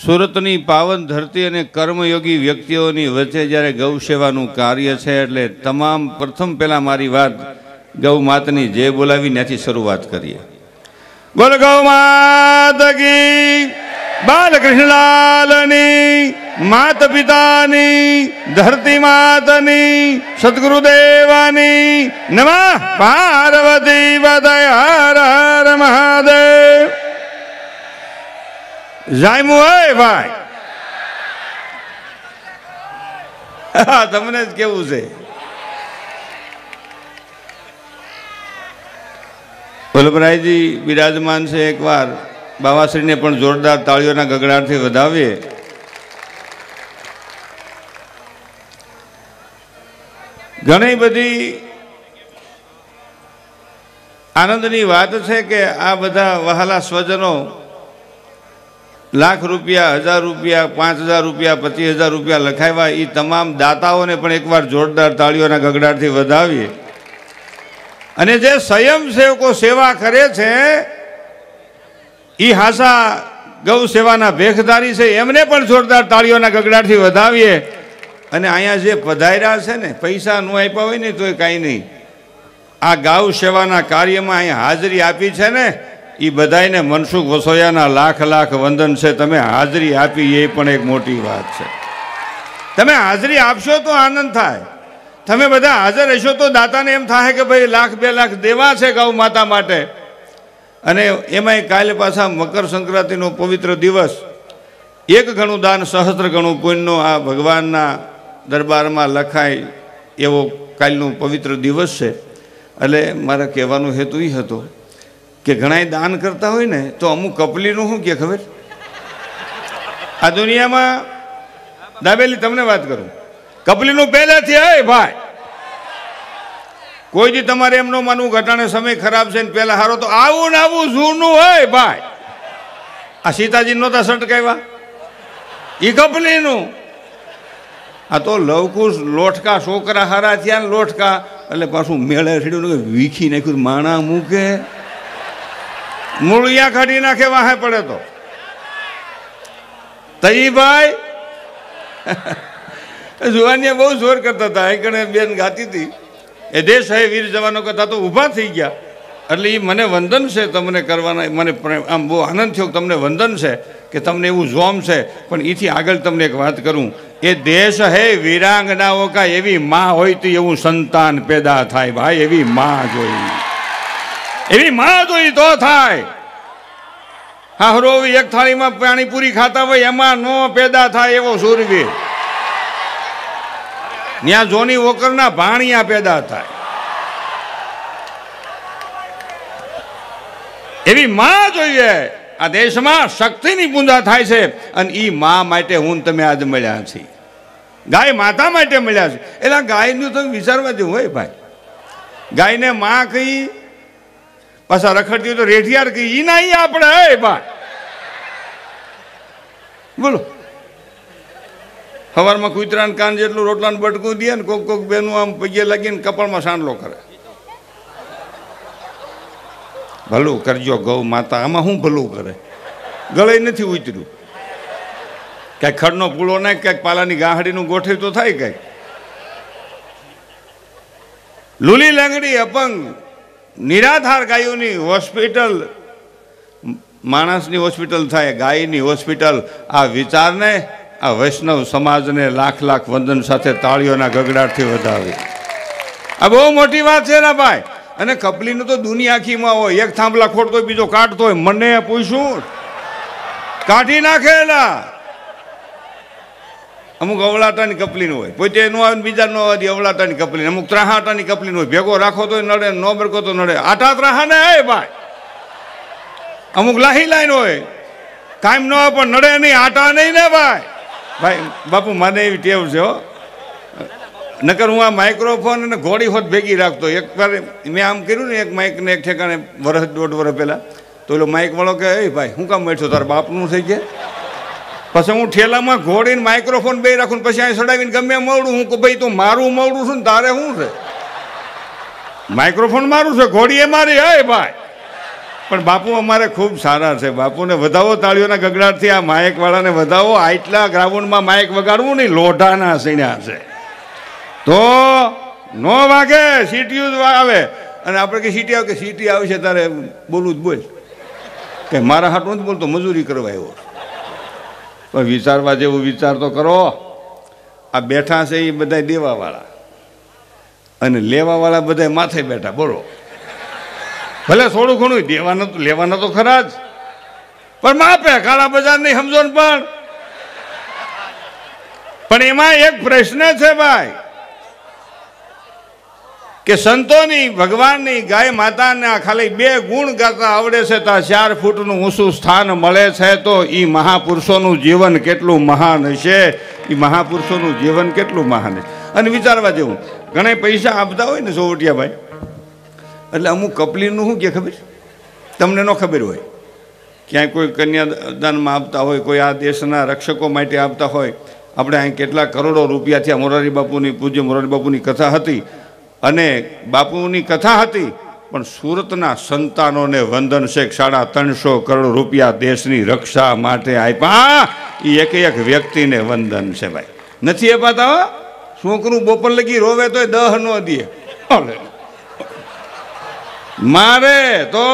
સુરતની પાવન ધરતી અને કર્મયોગી વ્યક્તિઓની વચ્ચે જ્યારે ગૌ સેવાનું કાર્ય છે એટલે તમામ પ્રથમ પહેલાં મારી વાત ગૌ માતની જય બોલાવી ત્યાંથી શરૂઆત કરીએ. બોલ ગૌ માત કી, બાલકૃષ્ણલાલની, માત પિતાની, ધરતી માતની, સદગુરુદેવાની નમઃ. પાર્વતી પતય હર હર મહાદેવ. જાયમુ હોય ભાઈ, તમને જ કેવું છે. વલ્લભરાયજી બિરાજમાન છે. એકવાર બાવાશ્રીને પણ જોરદાર તાળીઓના ગગડાટથી વધાવીએ. ઘણી બધી આનંદની વાત છે કે આ બધા વહાલા સ્વજનો લાખ રૂપિયા, 1000 રૂપિયા, 5000 રૂપિયા, 25000 રૂપિયા લખાવ્યા. એ તમામ દાતાઓને પણ એકવાર જોરદાર તાળીઓના ગગડાટથી વધાવીએ. અને જે સ્વયંસેવકો સેવા કરે છે એ હાસા ગૌ સેવાના ભેખધારી છે, એમને પણ જોરદાર તાળીઓના ગગડાટથી વધાવીએ. અને અહીંયા જે પધાર્યા છે ને, પૈસા ન આપ્યા હોય ને તોય કાંઈ નહીં, આ ગૌ સેવાના કાર્યમાં અહીંયા હાજરી આપી છે ને, એ બધાને મનસુખ વસોયાના લાખ લાખ વંદન છે. તમે હાજરી આપી એ પણ એક મોટી વાત છે. તમે હાજરી આપશો તો આનંદ થાય. તમે બધા હાજર રહેશો તો દાતાને એમ થાય કે ભાઈ 1 લાખ 2 લાખ દેવા છે ગૌ માતા માટે. અને એમાંય કાલે પાછા મકર સંક્રાંતિનો પવિત્ર દિવસ, 1 ગણું દાન સહસ્ત્ર ગણું પુણ્યનો આ ભગવાનના દરબારમાં લખાય એવો કાલનો પવિત્ર દિવસ છે. એટલે મારા કહેવાનો હેતુ એ હતો કે ઘણાય દાન કરતા હોય ને તો અમુક કપલીનું શું કે ખબર, આ દુનિયામાં દાબેલી તમને વાત કરું, કપલીનું પહેલેથી હે ભાઈ. કોઈ દી તમારે એમ ન માનવું ઘટાણે સમય ખરાબ છે ને પહેલા હારો, તો આવું ને આવું જૂનું હોય ભાઈ. આ સીતાજી નહોતા સટકાવ્યા, એ કપલીનું. આ તો લવકુશ લોટકા છોકરા હારા થયા ને લોટકા, એટલે પાછું મેળે છેડ્યું વીખી નાખ્યું, માણા મૂકે, મૂળિયા કાઢી નાખે વાહે પડે તો. તઈ ભાઈ જુવાનિયા બહુ જોર કરતા હતા. એકણે બેન ગાતી હતી, એ દેશ હે વીર જવાનો કરતા તો ઊભા થઈ ગયા. એટલે એ મને વંદન છે તમને કરવાના. મને આમ બહુ આનંદ થયો કે તમને વંદન છે, કે તમને એવું જોમ છે. પણ એથી આગળ તમને એક વાત કરું, એ દેશ હે વીરાંગનાઓ કા, એવી માં હોય તો એવું સંતાન પેદા થાય ભાઈ. એવી માં જોઈ, એવી માં જોઈ તો થાય. હાહરો એક થાળીમાં પાણીપુરી ખાતા હોય એમાં નો પેદા થાય એવો સુરવીર. ત્યાં જોની વોકરના ભાણિયા પેદા થાય. એવી માં જોઈએ. આ દેશમાં શક્તિની પૂંજા થાય છે. અને એ માં માટે હું તમે આજ મળ્યા છીએ, ગાય માતા માટે મળ્યા છે. એટલે ગાયનું તમે વિચારવા જેવું હોય ભાઈ. ગાયને માં કહી, પાછા રખડતી હોય તો રેઠિયાર કહી, ઈ ના ઈ આપણે હે ભાઈ. બોલો, સવારમાં કૂતરાને કાન જેટલું રોટલાનું બટકું દે ને કોક કોક બેનું આમ પગે લાગીને કપાળમાં સાંડલો કરે. ભલું કરજો ગૌ માતા. આમાં શું ભલું કરે? ગળે નથી ઉતર્યું. ક્યાંક ખડનો પૂળો નાખ, ક્યાંક પાલાની ગાહડીનું ગોઠવી તો થાય. કંઈક લૂલી લંગડી અપંગ નિરાધાર ગાયોની હોસ્પિટલ, માણસની હોસ્પિટલ થાય, ગાયની હોસ્પિટલ. આ વિચારને આ વૈષ્ણવ સમાજને લાખ લાખ વંદન સાથે તાળીઓના ગગડાટથી વધાવી. આ બહુ મોટી વાત છે ને ભાઈ. અને કપલીનું તો દુનિયા આખીમાં હોય. એક થાંભલા ખોટતો હોય, બીજો કાઢતો હોય. મને પૂછ્યું, કાઢી નાખેલા. અમુક અવળાટાની કપલીનું હોય, પોતે નો આવે ને બીજા નો આવે, અવળાટાની કપલી. અમુક ત્રાહાટાની કપલીનું હોય, ભેગો રાખો તો નડે, નો બરકો તો નડે. આટા ત્રાહા ને હે ભાઈ. અમુક લાહી લાઈન હોય, કાયમ ન હોય પણ નડે નહીં, આટા નહીં ને ભાઈ. ભાઈ બાપુ મને એવી ટેવ છે હો. નકર હું આ માઇક્રોફોન અને ઘોડી હોત ભેગી રાખતો. એકવાર મેં આમ કર્યું ને, એક માઇકને એક ઠેકાણે 1.5 વર્ષ પહેલાં, તો એલો માઇક વાળો કે, એ ભાઈ શું કામ બેઠો, તારા બાપનું થઈ ગયા. પછી હું ઠેલામાં ઘોડીને માઇક્રોફોન બે રાખું, પછી અહીં ચડાવીને ગમે મળું. હું કે ભાઈ તું મારું મળું છું ને તારે શું છે? માઇક્રોફોન મારું છે, ઘોડી એ મારી. હે ભાઈ પણ બાપુ અમારે ખૂબ સારા છે. બાપુને વધાવો તાળીઓના ગગડાટથી. આ માયકવાળાને વધાવો. આટલા ગ્રાઉન્ડમાં માયક વગાડવું નહીં, લોઢાના સીણ્યા છે તો નો વાગે, સીટીયું જ આવે. અને આપણે કે સીટી આવે, કે સીટી આવે છે તારે બોલવું જ બોલ, કે મારા હાટું નથી બોલતો, મજૂરી કરવા આવ્યો. પણ વિચારવા જેવું વિચાર તો કરો. આ બેઠા છે એ બધા દેવાવાળા અને લેવાવાળા બધા માથે બેઠા. બોલો, ભલે થોડું ઘણું દેવાના તો લેવાના તો ખરા જ, પણ માપે કાળા બજાર નહીં, સમજો ને. પણ એમાં એક પ્રશ્ન છે ભાઈ, કે સંતોની, ભગવાનની, ગાય માતાના ખાલી 2 ગુણ ગાતા આવડે છે તો 4 ફૂટનું ઊંચું સ્થાન મળે છે. તો એ મહાપુરુષોનું જીવન કેટલું મહાન હશે, એ મહાપુરુષોનું જીવન કેટલું મહાન હશે. અને વિચારવા જેવું, ઘણા પૈસા આપતા હોય ને સોવટિયા ભાઈ, એટલે અમુક કપલીનું શું કે ખબર, તમને ન ખબર હોય, ક્યાંય કોઈ કન્યાદાનમાં આપતા હોય, કોઈ આ દેશના રક્ષકો માટે આપતા હોય. આપણે અહીં કેટલા કરોડો રૂપિયા થયા. મોરારી બાપુની, પૂજ્ય મોરારી બાપુની કથા હતી અને બાપુની કથા હતી, પણ સુરતના સંતાનોને વંદન છે. 350 કરોડ રૂપિયા દેશની રક્ષા માટે આપ્યા. એ એક વ્યક્તિને વંદન છે ભાઈ. નથી અપાતા. છોકરું બપોર લગી રોવે તો 10 ન દે. મારે તો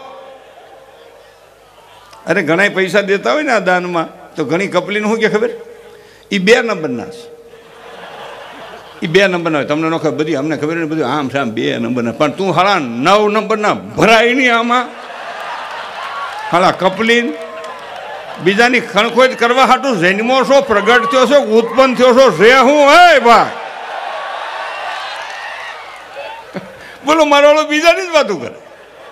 અરે ઘણા પૈસા દેતા હોય ને આ દાનમાં, તો ઘણી કપલીનું શું કે ખબર, એ 2 નંબરના છે. એ 2 નંબરના હોય. તમને ન ખબર, બધી અમને ખબર ને, બધું આમ છે આમ 2 નંબરના. પણ તું હાળા 9 નંબરના ભરાય નહીં આમાં. હાળા કપલીન બીજાની ખણખોજ કરવા હાટું જન્મો છો, પ્રગટ થયો છો, ઉત્પન્ન થયો છો, રે હું હે ભાઈ. બોલો, મારો વાળો બીજાની જ વાતું કરે.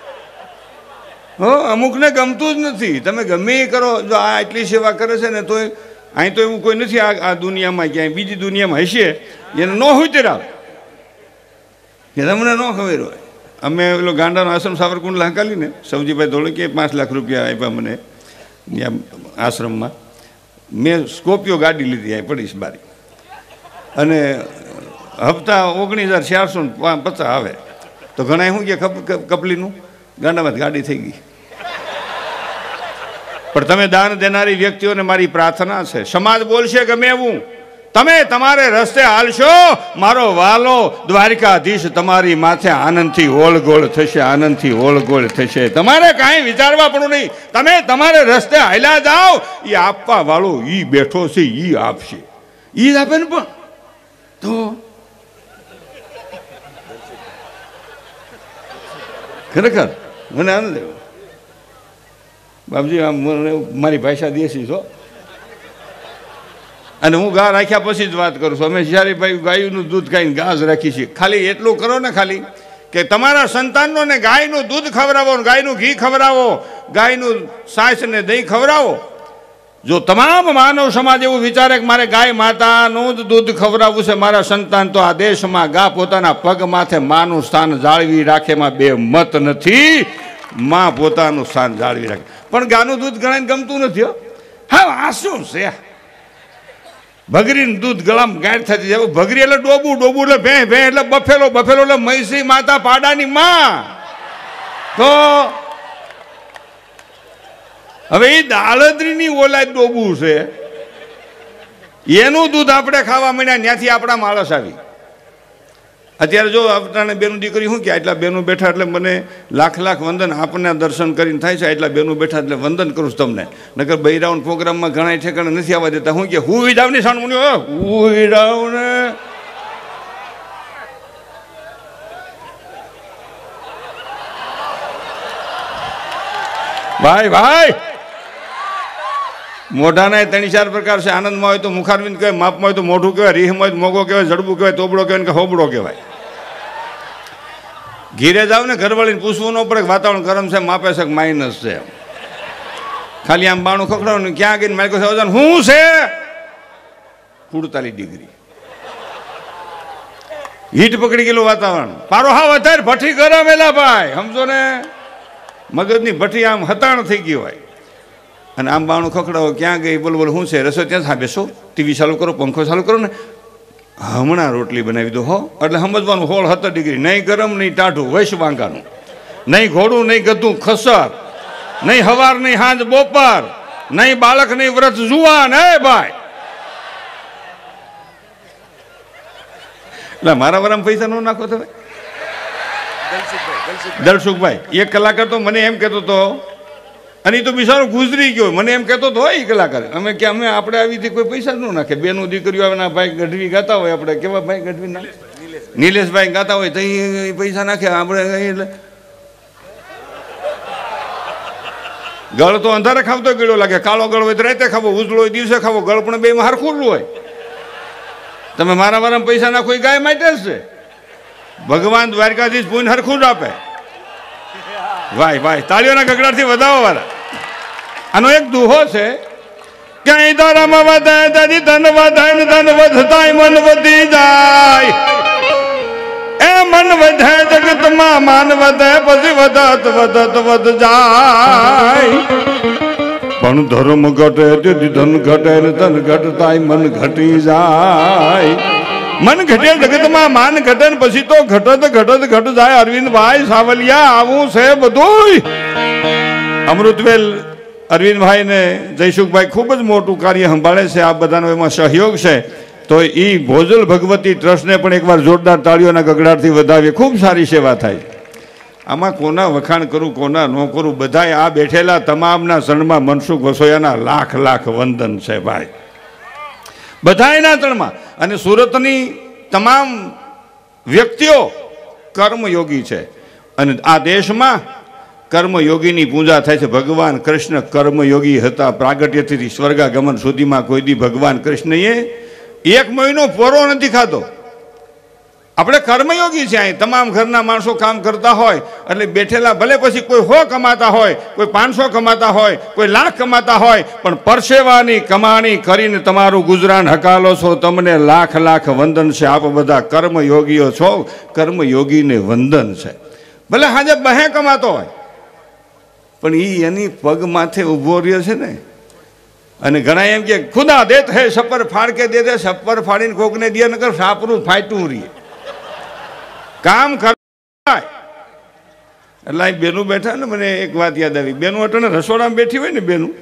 અમુકને ગમતું જ નથી. તમે ગમે એ કરો, જો આ આટલી સેવા કરે છે ને, તો અહીં તો એવું કોઈ નથી આ દુનિયામાં, ક્યાંય બીજી દુનિયામાં હશે એને ન હોય તે રાવ, કે તમને ન ખબર હોય. અમે પેલો ગાંડાનો આશ્રમ સાવરકુંડલા હંકાલીને સવજીભાઈ ધોળકીએ 5 લાખ રૂપિયા આપ્યા મને ત્યાં આશ્રમમાં. મેં સ્કોર્પિયો ગાડી લીધી અહીં પડીશ બારી, અને હપ્તા 19,450 આવે. તો ઘણા શું કે કપલીનું ગાંડામાં ગાડી થઈ ગઈ. પણ તમે દાન દેનારી વ્યક્તિઓને મારી પ્રાર્થના છે, સમાજ બોલશે ગમે એવું, તમે તમારે રસ્તે હાલશો, મારો વાલો દ્વારિકાધીશ તમારી માથે આનંદથી ઓળગોળ થશે, આનંદથી ઓળગોળ થશે. તમારે કાંઈ વિચારવા પડવું નહીં. તમે તમારે રસ્તે હાલ્યા જાઓ, એ આપવા વાળો ઈ બેઠો છે, ઈ આપશે. ઈ આપે ને. પણ તો ખરેખર મને આનંદ આવ્યો. બાપજી, મારી ભાષા દેશી છો, અને હું ગા રાખ્યા પછી જ વાત કરું છું. અમે જ્યારે ભાઈ ગાયનું દૂધ ખાઈને ઘાસ રાખી છીએ. ખાલી એટલું કરો ને, ખાલી કે તમારા સંતાનોને ગાયનું દૂધ ખવડાવો, ગાયનું ઘી ખવડાવો, ગાયનું છાશ ને દહીં ખવડાવો. જો તમામ માનવ સમાજ એવું વિચારે કે મારે ગાય માતાનું જ દૂધ ખવડાવવું છે મારા સંતાન, તો આ દેશમાં ગા પોતાના પગ માથે માનું સ્થાન જાળવી રાખે, એમાં 2 મત નથી. માં પોતાનું સ્થાન જાળવી રાખે. પણ ગાનું દૂધ ઘણાને ગમતું નથી. હા, આ શું છે? ભગરીનું દૂધ ગળામાં ગાંઠ થતી જાય. ભગરી એટલે ડોબું, ડોબું એટલે ભે, ભે એટલે બફેલો, બફેલો એટલે મૈસી માતા પાડાની માં. તો હવે એ દાળદરીની ઓલાદ ડોબું છે, એનું દૂધ આપણે ખાવા માંડ્યા, ત્યાંથી આપણા માણસ આવી. અત્યારે જો આપણાને બેનું દીકરી શું કે એટલા બેનું બેઠા એટલે મને લાખ લાખ વંદન આપણને દર્શન કરીને થાય છે. એટલા બેનું બેઠા એટલે વંદન કરું છું તમને. નકર બૈરાઉન પ્રોગ્રામમાં ઘણા ઠેકાણે નથી આવવા દેતા. હું કે હું વિડાવની સાણ મુન્યો હું વિડાવને ભાઈ ભાઈ મોઢાના 3-4 પ્રકાર છે. આનંદમાં હોય તો મુખારવિંદ કહેવાય, માપમાં હોય તો મોઢું કહેવાય, રીહમાં હોય તો મોગો કહેવાય, જડબું કહેવાય, તોબડો કહેવાય કે હોબડો કહેવાય. ઘીરે જાવ ને ઘરવાળીને પૂછવું ન પડે કે વાતાવરણ ગરમ છે, માપે છે કે માઇનસ છે. ખાલી આમ બાણું ખખડાવું, ક્યાં ગઈને માઇકો છે શું છે 48 ડિગ્રી હીટ પકડી ગયેલું વાતાવરણ. પારો હા વધારે ભઠ્ઠી ગરમ એલા ભાઈ, સમજો ને, મગજની ભઠ્ઠી આમ હતાણ થઈ ગઈ હોય. અને આમ બાણું ખખડાવો, ક્યાં ગઈ બોલ બોલ શું છે, રસોઈ ત્યાં હા બેસો, ટીવી ચાલુ કરો, પંખો ચાલુ કરો ને, હમણાં રોટલી બનાવી દો હો. એટલે સમજવાનું 16-17 ડિગ્રી, નહીં ગરમ નહીં ટાઢું, વૈશ વાંગાનું, નહીં ઘોડું નહીં ગધું ખસર, નહીં હવાર નહીં હાંજ બપોર, નહીં બાળક નહીં વ્રત જુવાન. હે ભાઈ, એટલે મારા વારામાં પૈસા ન નાખો તમે. દલસુખભાઈ એક કલાકાર તો મને એમ કહેતો હતો, અને એ તો બિચારો ગુજરી ગયો, મને એમ કહેતો હતો એ કલાકાર અમે કે અમે આપણે આવી રીતે કોઈ પૈસા ન નાખે. બેનું દીકરીઓ આવે ભાઈ ગઢવી ગાતા હોય, આપણે કેવા ભાઈ ગઢવી ના નિલેશભાઈ ગાતા હોય તો એ પૈસા નાખે. આપણે એટલે ગળ તો અંધારે ખાવતો ગળ્યો લાગે, કાળો ગળ હોય તો રાતે ખાવો, ઉજળો હોય દિવસે ખાવો, ગળ પણ બેમાં હરખું હોય. તમે મારા વારામાં પૈસા નાખો એ ગાય માટે જ છે. ભગવાન દ્વારકાધીશ પૂન હરખું જ આપે. ભાઈ ભાઈ તાળીઓના ગગડાથી વધાવો વાળા. આનો એક દુહો છે, ક્યાંય તારામાં વધાય તારી ધન વધાય ને ધન વધતાય મન વધી જાય. એ મન વધે જગતમાં માન વધે, પછી વધત વધત વધ જાય. પણ ધર્મ ઘટે તેથી ધન ઘટે ને ધન ઘટતાય મન ઘટી જાય. મન ઘટે જગતમાં માન ઘટે ને પછી તો ઘટત ઘટત ઘટ જાય. અરવિંદભાઈ સાવલિયા આવું છે બધું. અમૃતવેલ અરવિંદભાઈ ને જયસુખભાઈ ખૂબ જ મોટું કાર્ય સંભાળે છે. આ બધાનો એમાં સહયોગ છે. તો એ ભોજલ ભગવતી ટ્રસ્ટને પણ એકવાર જોરદાર તાળીઓના ગગડાટથી વધાવીએ. ખૂબ સારી સેવા થાય. આમાં કોના વખાણ કરું કોના ન કરું, બધાય આ બેઠેલા તમામના શરણમાં મનસુખ વસોયાના લાખ લાખ વંદન છે ભાઈ, બધાયના ચરણમાં. અને સુરતની તમામ વ્યક્તિઓ કર્મયોગી છે, અને આ દેશમાં કર્મયોગીની પૂજા થાય છે. ભગવાન કૃષ્ણ કર્મયોગી હતા. પ્રાગટ્યથી સ્વર્ગાગમન સુધીમાં કોઈ દી ભગવાન કૃષ્ણએ 1 મહિનો પોરો નથી ખાધો. આપણે કર્મયોગી છે. અહીં તમામ ઘરના માણસો કામ કરતા હોય એટલે બેઠેલા, ભલે પછી કોઈ 100 કમાતા હોય, કોઈ 500 કમાતા હોય, કોઈ લાખ કમાતા હોય, પણ પરસેવાની કમાણી કરીને તમારું ગુજરાન હકાલો છો. તમને લાખ લાખ વંદન છે. આપ બધા કર્મયોગીઓ છો, કર્મયોગીને વંદન છે. ભલે હાજે બહે કમાતો હોય, પણ એ એની પગ માથે ઊભો રહ્યો છે ને. અને ઘણા એમ કે ખુદા દેત હે સપર ફાડ કે દે દે, સપર ફાડીને કોકને દે નકર સાપરું ફાટ્યું રહીએ. કામ કરાય. એટલે અહીં બેનું બેઠા ને, મને એક વાત યાદ આવી. બેનું અટાણે રસોડામાં બેઠી હોય ને, બેનું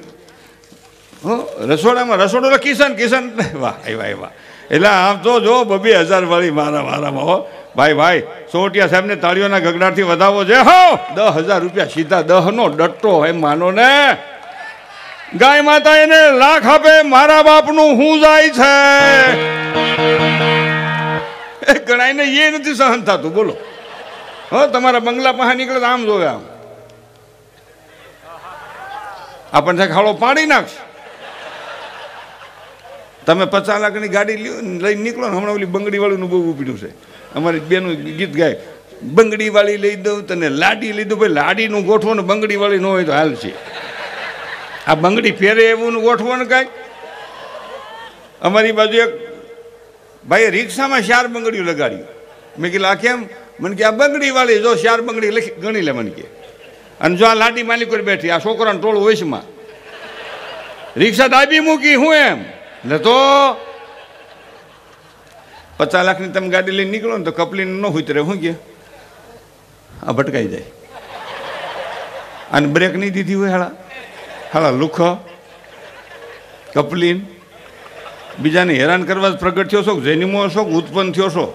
રસોડામાં, રસોડો કિશન કિશન, વાહ વાહ વાહ. એટલે આમ તો જો 2,000 વાળી મારામાં હો ભાઈ. ભાઈ સોટિયા સાહેબને તાળીઓના ગગડાટથી વધાવો છે હો. 10,000 રૂપિયા સીધા, 10નો ડટ્ટો એમ માનો ને. ગાય માતા એને લાખ આપે, મારા બાપનું હું જાય છે. ગણાઈને એ નથી સહન થતું. બોલો હો, તમારા બંગલા પાસે નીકળે આમ જોવે, આમ આપણને ખાડો પાડી નાખશે. તમે 50 લાખની ગાડી લઈને નીકળો ને, હમણાં ઓલી બંગડી વાળીનું બહુ ઉપડ્યું છે. અમારી બેનું ગીત ગાય, બંગડી વાળી લઈ દઉં તને, લાડી લઈ દઉં. ભાઈ લાડીનું ગોઠવો ને બંગડી વાળી ન હોય તો હાલ છે. આ બંગડી ફેરે એવું ગોઠવો ને કાંઈક. અમારી બાજુ એક ભાઈ રિક્ષામાં 4 બંગડીઓ લગાડી. મેં કીધું આ કેમ? મને કે આ બંગડી વાળી જો 4 બંગડી લખી ગણી લે મને કે. અને જો આ લાડી માલિક બેઠી, આ છોકરાનું ટોળું વયસમાં, રિક્ષા દાબી મૂકી હું એમ. એટલે તો 50 લાખની તમે ગાડી લઈને નીકળો ને તો કપલીને ન ઉતરે. શું કે આ ભટકાઈ જાય. અને બ્રેક નહીં દીધી હોય હાલા લુખ કપલીન. બીજાને હેરાન કરવા પ્રગટ થયો છો, જૈનિમો છો, ઉત્પન્ન થયો છો.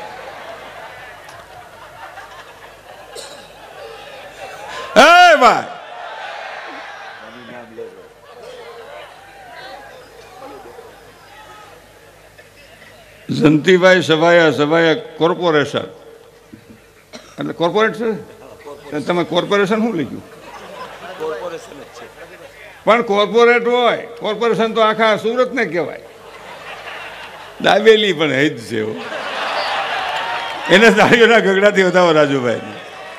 એ ભાઈ જંતીભાઈ સભાયા કોર્પોરેશન, એટલે કોર્પોરેટ છે. તમે કોર્પોરેશન શું લખ્યું? પણ કોર્પોરેટ હોય, કોર્પોરેશન તો આખા સુરતને કહેવાય. દાબેલી પણ હે જ છે. એને તાળીઓના ગગડાથી વધાવો રાજુભાઈ.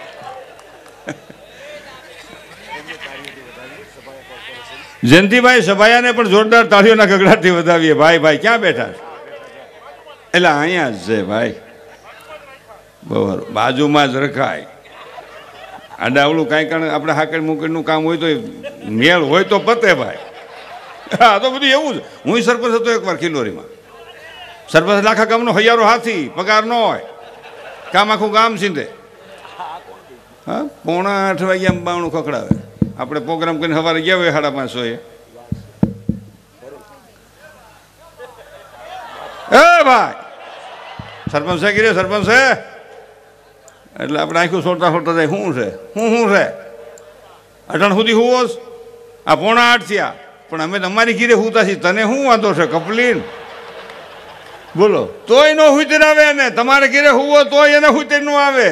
જયંતિભાઈ સભાયાને પણ જોરદાર તાળીઓના ગગડાથી વધાવીએ. ભાઈ ભાઈ ક્યાં બેઠા? એટલે અહીંયા જ છે ભાઈ, બરાબર બાજુમાં જ રખાય. આડાવડું કાંઈ કારણ આપણે હાકડ મુકડનું કામ હોય તો મેળ હોય તો પતે ભાઈ. હા તો બધું એવું જ. હું સરપંચ હતો એકવાર ખિલોરીમાં. સરપંચ આખા ગામનો હૈયારો હાથી, પગાર ન હોય, કામ આખું ગામ સીંધે. હા 7:45 બાવણું ખખડાવે. આપણે પ્રોગ્રામ કરીને સવારે ગયા હોય 5:30 એ ભાઈ સરપંચ છે કીધે સરપંચ છે એટલે આપણે આખું છોડતા છોડતા જાય શું છે શું છે અટાણ સુધી હું હોશ આ 7:45 થયા પણ અમે તમારી ઘીરે હુતા છીએ તને શું વાંધો છે કપલીન બોલો તોય નો હુતર આવે ને તમારે ઘીરે હુવો તોય એને હુતર નો આવે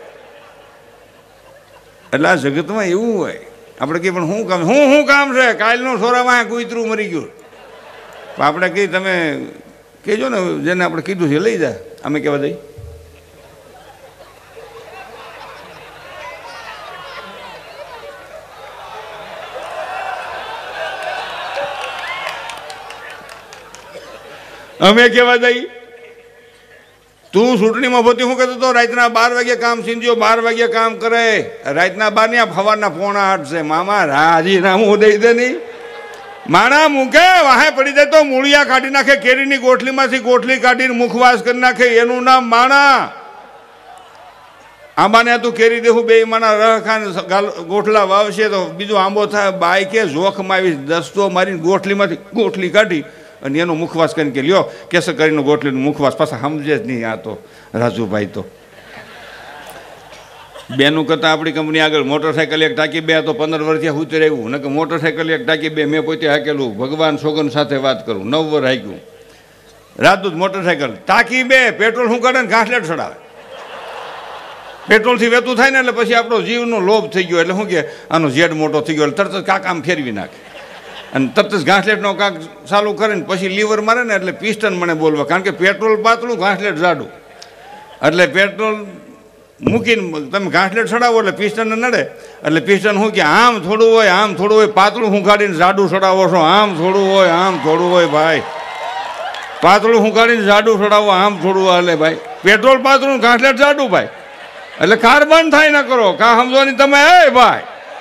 એટલે આ જગતમાં એવું હોય આપણે કહીએ પણ શું કામ છે કાલનો સોરામાં કૂતરું મરી ગયું આપણે કહીએ તમે કહેજો ને જેને આપણે કીધું છે લઈ જા અમે કહેવા દઈ અમે કહેવા દઈ તું ચૂંટણીમાં પોતી શું કહેતો હતો રાતના 12 વાગે કામ સીંધ્યો 12 વાગે કામ કરે રાતના 12 ને સવારના 7:45 છે મામા રાજીનામું દઈ દે નહીં માણા મૂકે વાહે પડી જાય તો મૂળિયા કાઢી નાખે કેરીની ગોઠલીમાંથી ગોઠલી કાઢીને મુખવાસ કરી નાખે એનું નામ માણા આંબાને તું કેરી દેવું બે માના રહ ખાન ગોઠલા વાવશે તો બીજો આંબો થાય બાઈ કે જોખમાં આવી દસ્તો મારીને ગોઠલીમાંથી ગોઠલી કાઢી અને એનો મુખવાસ કરીને કે લ્યો કેસર કરીને ગોઠલીનો મુખવાસ પાછા સમજે જ નહીં આ તો રાજુભાઈ તો બેનું કરતાં આપણી કંપની આગળ મોટરસાઇકલ એક ટાંકી 2 તો 15 વર્ષથી ઉતર આવ્યું ને કે મોટરસાઇકલ એક ટાંકી 2 મેં પોતે હાકેલું ભગવાન સોગન સાથે વાત કરું 9 વર્ષ હાક્યું રાજદૂત મોટરસાઇકલ ટાંકી 2 પેટ્રોલ શું કાઢે ને ઘાસલેટ ચડાવે પેટ્રોલથી વેતું થાય ને એટલે પછી આપણો જીવનો લોભ થઈ ગયો એટલે શું કે આનો ઝેડ મોટો થઈ ગયો એટલે તરત જ કામ ફેરવી નાખે અને તરત જ ઘાસલેટનો કાક ચાલુ કરે ને પછી લીવર મારે ને એટલે પિસ્ટન મને બોલવા કારણ કે પેટ્રોલ પાતળું ઘાસલેટ જાડું એટલે પેટ્રોલ મૂકીને તમે ઘાસલેટ ચડાવો એટલે પિસ્ટન નડે એટલે પિસ્ટન શું કે આમ થોડું હોય પાતળું હુંકાડીને જાડું ચડાવો છો આમ થોડું હોય ભાઈ પાતળું હુંકાડીને જાડું ચડાવો આમ થોડું હાલે ભાઈ પેટ્રોલ પાતળું ઘાસલેટ જાડું ભાઈ એટલે કાર બંધ થાય ના કરો કા સમજવાની તમે એ ભાઈ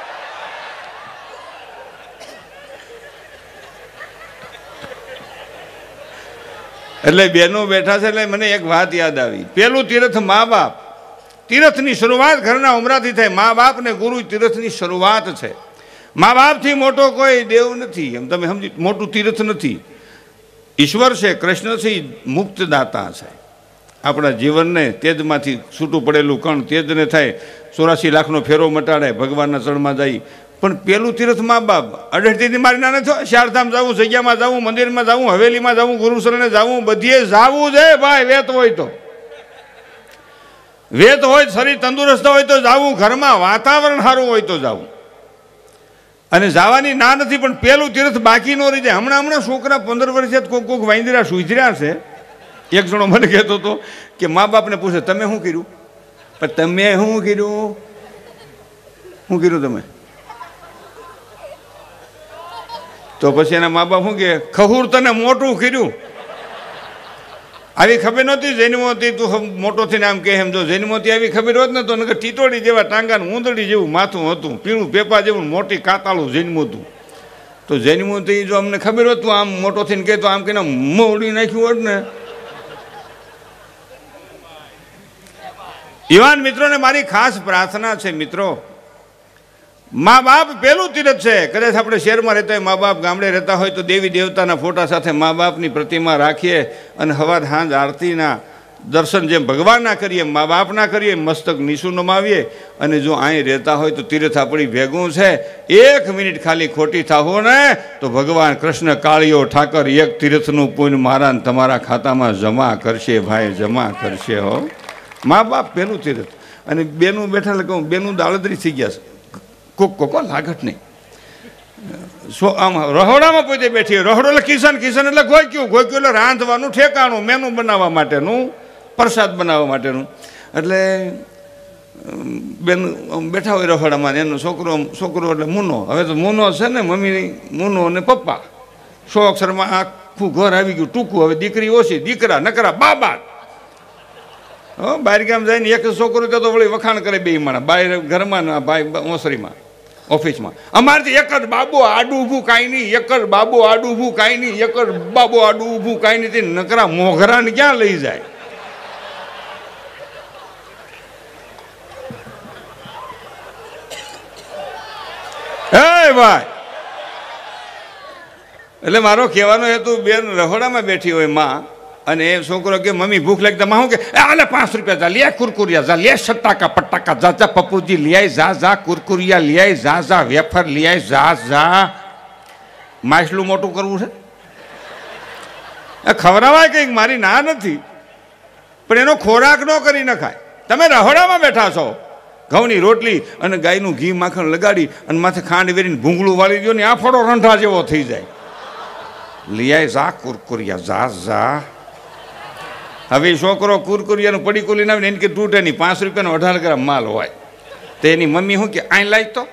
એટલે બેનો બેઠા છે એટલે મને એક વાત યાદ આવી પેલું તીર્થ મા બાપ તીર્થની શરૂઆત ઘરના ઉમરાથી થાય મા બાપ ને ગુરુ તીર્થની શરૂઆત છે મા બાપથી મોટો કોઈ દેવ નથી એમ તમે સમજી મોટું તીર્થ નથી ઈશ્વર છે કૃષ્ણ છે મુક્તદાતા છે આપણા જીવનને તેજમાંથી છૂટું પડેલું કણ તેજને થાય 84 લાખનો ફેરો મટાડે ભગવાનના ચરણમાં જાય પણ પેલું તીર્થ મા બાપ અઢળથી મારી ના નથી ચારધામ જવું જગ્યામાં જવું મંદિરમાં જવું હવેલીમાં જવું ગુરુશરણે જવું બધીએ જવું છે ભાઈ વેત હોય શરીર તંદુરસ્ત હોય તો જવું ઘરમાં વાતાવરણ સારું હોય તો જવું અને જવાની ના નથી પણ પેલું તીર્થ બાકી નો રહી જાય હમણાં છોકરા 15 વર્ષે કોક વાંદરા સુધર્યા છે એક જણો મને કહેતો હતો કે મા બાપને પૂછે તમે શું કર્યું પણ તમે શું કર્યું તમે તો પછી એના મા બાપ શું કે ખહુર તને મોટું કર્યું આવી ખબર નહોતી જન્મોથી તું મોટો થઈને આમ કે એમ જો જન્મોથી આવી ખબર હોત ને તો નકર ટીટોડી જેવા ટાંગાને ઊંદડી જેવું માથું હતું પીળું પેપા જેવું મોટી કાતાળું જન્મું હતું તો જન્મોથી જો અમને ખબર હોત તું આમ મોટો થઈને કહેતો આમ કહીને મોડી નાખ્યું હોત ને યુવાન મિત્રોને મારી ખાસ પ્રાર્થના છે મિત્રો મા બાપ પેલું તીર્થ છે કદાચ આપણે શહેરમાં રહેતા હોય મા બાપ ગામડે રહેતા હોય તો દેવી દેવતાના ફોટા સાથે મા બાપની પ્રતિમા રાખીએ અને સવાર સાંજ આરતીના દર્શન જેમ ભગવાનના કરીએ મા બાપના કરીએ મસ્તક નીચું નમાવીએ અને જો અહીં રહેતા હોય તો તીર્થ આપણી ભેગું છે 1 મિનિટ ખાલી ખોટી થાવો ને તો ભગવાન કૃષ્ણ કાળિયો ઠાકર એક તીર્થનું પુણ્ય મારા તમારા ખાતામાં જમા કરશે ભાઈ જમા કરશે હો મા બાપ પેલું તીર્થ અને બેનું બેઠા કહું બેનું દાળદરી થઈ ગયા છે કોકો લાગટ નહીં આમ રહોડામાં પોતે બેઠી રહોડો એટલે કિશન એટલે ગોક્યું એટલે રાંધવાનું ઠેકાણું મેનુ બનાવવા માટેનું પ્રસાદ બનાવવા માટેનું એટલે બેન બેઠા હોય રહોડામાં એનો છોકરો એટલે મુનો હવે તો મુનો છે ને મમ્મી મુનો અને પપ્પા 100 અક્ષરમાં આખું ઘર આવી ગયું ટૂંકું હવે દીકરી ઓછી દીકરા નકરા બાબા બહાર ગામ જઈને એક છોકરો તો વળી વખાણ કરે બે માણા બહાર ઘરમાં ના ભાઈ ઓસરીમાં ઓફિસમાં અમારથી એક જ બાબુ આડું ઊભું કાંઈ નહીં એક જ બાબુ આડું ઊભું કાંઈ નહીં એક જ બાબુ આડું ઊભું કાંઈ નહીં નકરા મોઘરાને ક્યાં લઈ જાય ભાઈ. એટલે મારો કહેવાનો હેતુ, બેન રહોડામાં બેઠી હોય માં, અને એ છોકરો કે મમ્મી ભૂખ લાગતા માં હું કે આલે 5 રૂપિયા જા લે, કુરકુરિયા જા લે, સટાકા પટાકા જા જા પપ્પુજી લિયાય જા જા, કુરકુરિયા લિયાય જા જા, વેફર લિયાય જા જા. માછલું મોટું કરવું છે? ખવડાવાય કંઈક, મારી ના નથી, પણ એનો ખોરાક ન કરી નખાય. તમે રહોડામાં બેઠા છો, ઘઉંની રોટલી અને ગાયનું ઘી માખણ લગાડી અને માથે ખાંડ વેરીને ભૂંગળું વાળી દો ને આફડો રંઢા જેવો થઈ જાય. લિયાય જા કુરકુરિયા જા જા. હવે છોકરો કુરકુરિયાનું પડીકું લઈને આવીને એને કે તૂટે નહીં, 5 રૂપિયાનો 18 ગ્રામ માલ હોય, તો એની મમ્મી શું કે આઈ લાય તો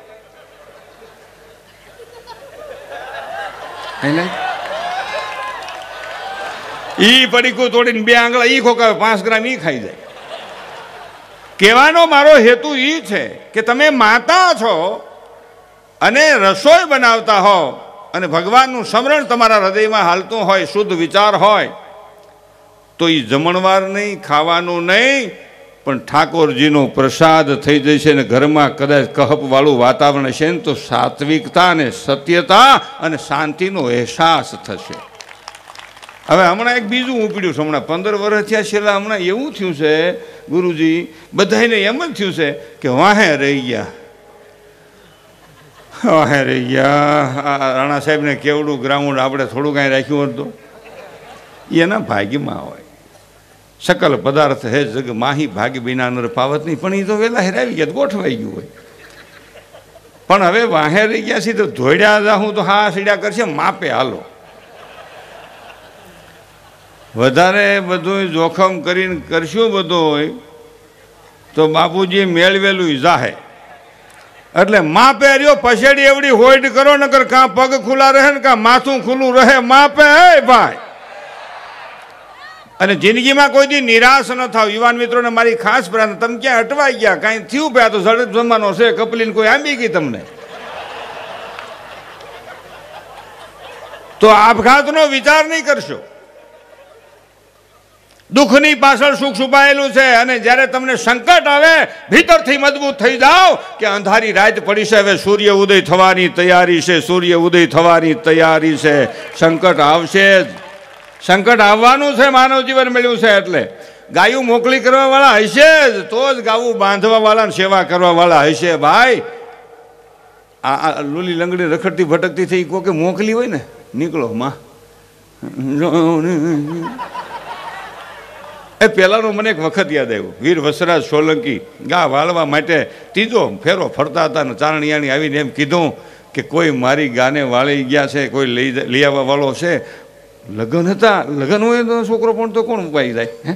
ઈ પડીકું તોડીને 2 આંગળા ઈ ખોકાવે, 5 ગ્રામ ઈ ખાઈ જાય. કહેવાનો મારો હેતુ ઈ છે કે તમે માતા છો અને રસોઈ બનાવતા હો અને ભગવાનનું સ્મરણ તમારા હૃદયમાં હાલતું હોય, શુદ્ધ વિચાર હોય, તો એ જમણવાર નહીં, ખાવાનું નહીં, પણ ઠાકોરજીનો પ્રસાદ થઈ જશે ને ઘરમાં કદાચ કહપવાળું વાતાવરણ હશે ને તો સાત્વિકતા અને સત્યતા અને શાંતિનો અહેસાસ થશે. હવે હમણાં એક બીજું ઉપડ્યું છે, હમણાં 15 વર્ષ થયા છેલ્લા, હમણાં એવું થયું છે ગુરુજી, બધાને એમ જ થયું છે કે વાહે રહી ગયા, વાહે રહી ગયા. રાણા સાહેબને કેવડું ગ્રાઉન્ડ આપણે થોડું કાંઈ રાખ્યું હતું, એના ભાગ્યમાં હોય. સકલ પદાર્થ હે જગ માહી ભાગ્ય વિના નર પાવત નહીં, પણ એ તો વહેલા હેરાવી ગયા, ગોઠવાઈ ગયું હોય. પણ હવે વાહે રહી ગયા છે તો ધોડ્યા જાઉં તો હા સીડ્યા કરશે, માપે હાલો. વધારે બધું જોખમ કરીને કરશું બધું હોય તો બાપુજી મેળવેલું જાહે. એટલે માપે રહ્યો, પછેડી એવડી હોઈડ કરો, નકર કાં પગ ખુલ્લા રહે ને કાં માથું ખુલ્લું રહે. માપે હે ભાઈ. અને જિંદગીમાં કોઈ દી નિરાશ ન થાવ. યુવાન મિત્રોને મારી ખાસ પ્રાર્થના, તમે ક્યાં અટવાઈ ગયા, કાંઈ થયું પે, તો ઝડપ જમવાનો છે, કપલીને કોઈ આંબી ગઈ તમને, તો આપઘાતનો વિચાર નહીં કરશો. દુઃખની પાછળ સુખ છુપાયેલું છે, અને જ્યારે તમને સંકટ આવે ભીતરથી મજબૂત થઈ જાઓ કે અંધારી રાત પડી છે, હવે સૂર્ય ઉદય થવાની તૈયારી છે, સૂર્ય ઉદય થવાની તૈયારી છે. સંકટ આવશે જ, સંકટ આવવાનું છે, માનવ જીવન મળ્યું છે એટલે. ગાયું મોકલી કરવા વાળા હશે જ તો જ ગાવું બાંધવા વાળા ને સેવા કરવા વાળા હશે. ભાઈ આ લુલી લંગડી રખડતી ભટકતી થઈ કોકે મોકલી હોય ને, નીકળો માં. એ પહેલાંનું મને એક વખત યાદ આવ્યું, વીર વસરાજ સોલંકી ગા વાળવા માટે 3જો ફેરો ફરતા હતા ને ચારણિયાણી આવીને એમ કીધું કે કોઈ મારી ગાને વાળી ગયા છે, કોઈ લઈ આવવા વાળો છે. લગ્ન હતા, લગ્ન હોય તો છોકરો પણ તો કોણ ઉપાઈ જાય હે?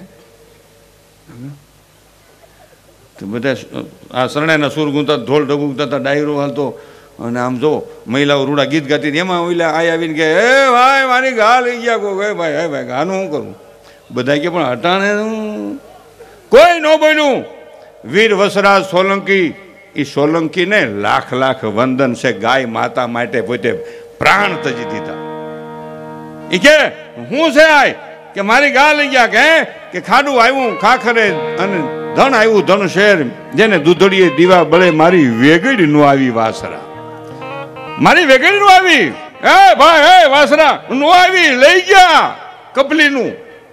તો બધા આ શરણાઈના સુર ગુંતા, ઢોલ ઢગુંતા હતા, ડાયરો હાલતો, અને આમ જો મહિલાઓ રૂડા ગીત ગાતી, એમાં ઓલા આ આવીને કે હે ભાઈ મારી ગા લઈ ગયા કોઈ, હે ભાઈ, હે ભાઈ ગાનું શું કરું? બધા કે પણ હટાણે કોઈ ન બોલ્યું. વીર વસરાજ સોલંકી, એ સોલંકીને લાખ લાખ વંદન છે. ગાય માતા માટે પોતે પ્રાણ તજી દીધા. એ કે હું છે આય કે મારી ગા લઈ ગયા કે ખાડું આવ્યું ખાખરે અને ધન આવ્યું ધન શેર, જેને દૂધડીએ દીવા બળે મારી વેગડી નું આવી વાસરા, મારી વેગડી નું આવી, હે ભાઈ હે વાસરા નું આવી લઈ ગયા કપલીનું.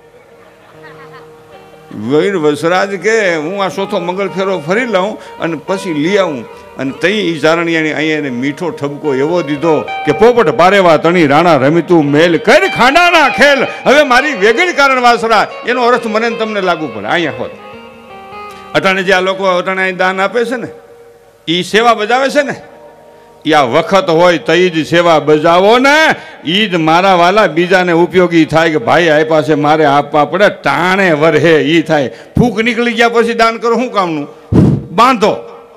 વીર વસરાજ કે હું આ ચોથો મંગળ ફેરો ફરી લઉં અને પછી લઈ આવું. અને તઈ ઈ ચારણિયાની અહીંયા એને મીઠો ઠપકો એવો દીધો કે પોપટ પારેવા તણી રાણા રમીતું મેલ કર ખાંડાના ખેલ. હવે મારી વેગડી કારણ વાસરા, એનો અર્થ મને તમને લાગુ પડે. અહીંયા હોત અટાણે જે આ લોકો અટાણે દાન આપે છે ને, એ સેવા બજાવે છે ને, એ આ વખત હોય તઈ જ સેવા બજાવો ને. ઈ જ મારા વાલા બીજાને ઉપયોગી થાય કે ભાઈ આપ્યા છે મારે આપવા પડે, ટાણે વરહે ઈ થાય. ફૂક નીકળી ગયા પછી દાન કરો શું કામનું? બાંધો